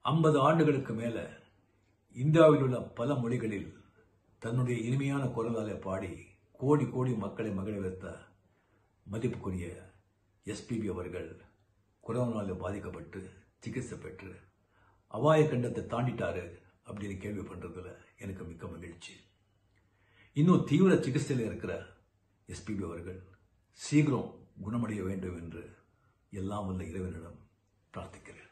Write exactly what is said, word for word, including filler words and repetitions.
ஐம்பது ஆண்டுகளுக்கு மேல இந்தியாவில் உள்ள பல மொழிகளில் தன்னுடைய இனிமையான குரலாலே பாடி கோடி கோடி மக்களை மகிழ வைத்த மதிப்புக்குரிய எஸ்பிபி அவர்கள் கொரோனாவால் பாதிக்கப்பட்டு சிகிச்சை பெற்று அபாய கண்டத்தை தாண்டிட்டாரு அப்படின்னு கேள்வி பண்றதுல எனக்கு மிக்க மகிழ்ச்சி. இன்னும் தீவிர சிகிச்சையில் இருக்கிற எஸ்பிபி அவர்கள் சீக்கிரம் குணமடைய வேண்டும் என்று எல்லாம் வல்ல இறைவனிடம் பிரார்த்திக்கிறேன்.